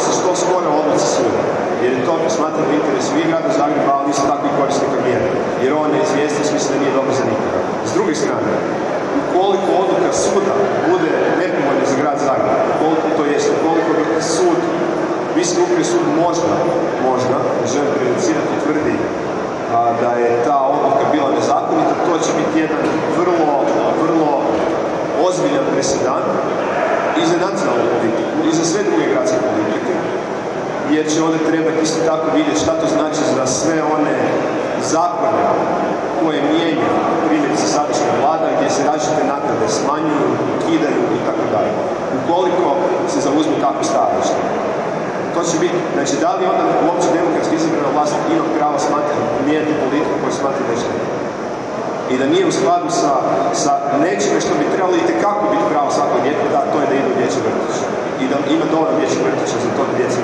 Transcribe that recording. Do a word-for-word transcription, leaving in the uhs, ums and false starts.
se što skoro odluci suda. Jer je to smatram u interesu i grada Zagreba, ali isto tako i korisnika mjera. Jer ova neizvjesnost mislim da nije dobro za nikoga. S druge strane, ukoliko odluka suda bude nepovoljna za grad Zagreb, koliko to jest, ukoliko sud, Visoki upravni sud možda, možda, ne želim prejudicirati, tvrdi a, da je ta odluka bila nezakonita, to će biti jedan vrlo, vrlo ozbiljan presedan i za nacionalnu politiku, i za sve druge gradske politike, jer će onda trebati isto tako vidjeti šta to znači za sve one zakone koje mijenja primjerice sadašnja vlada, gdje se različite naknade smanjuju, ukidaju i tako dalje. Ukoliko se zauzme takvo stajalište. To će biti, znači da li onda uopće demokratski izabrana vlast ima pravo smatrati, mijenjati politiku koju smatra da će i da nije u skladu sa, sa nečime što bi trebalo itekako biti pravo svakog djeteta, a to je da ide u dječji vrtić. I da ima dovoljno dječjih vrtića za to da djeca